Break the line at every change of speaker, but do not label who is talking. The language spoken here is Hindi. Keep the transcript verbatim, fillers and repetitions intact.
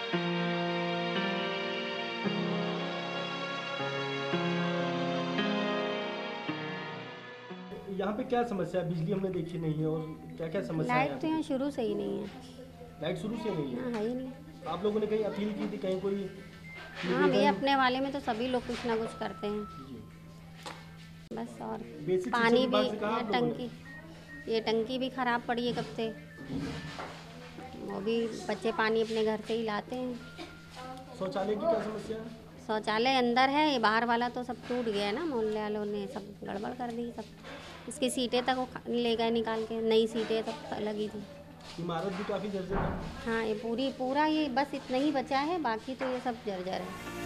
यहाँ पे क्या समस्या है? बिजली हमने देखी नहीं है और क्या क्या समस्या है?
लाइट तो यहाँ शुरू से ही नहीं है।
लाइट शुरू से नहीं है?
हाँ, है ही नहीं।
आप लोगों ने कहीं अपील की थी, कहीं कोई?
हाँ, ये अपने वाले में तो सभी लोग कुछ ना कुछ करते हैं बस। और पानी भी, टंकी, ये टंकी भी ख़राब पड़ी है कब से, वो भी बच्चे पानी अपने घर से ही लाते हैं।
शौचालय की क्या समस्या है?
शौचालय अंदर है, ये बाहर वाला तो सब टूट गया ना, मोहल्ले वालों ने सब गड़बड़ कर दी सब। इसकी सीटें तक वो ले गए निकाल के, नई सीटें तक लगी थी।
इमारत भी काफ़ी जर्जर है।
हाँ, ये पूरी पूरा ये बस इतना ही बचा है, बाकी तो ये सब जर्जर है।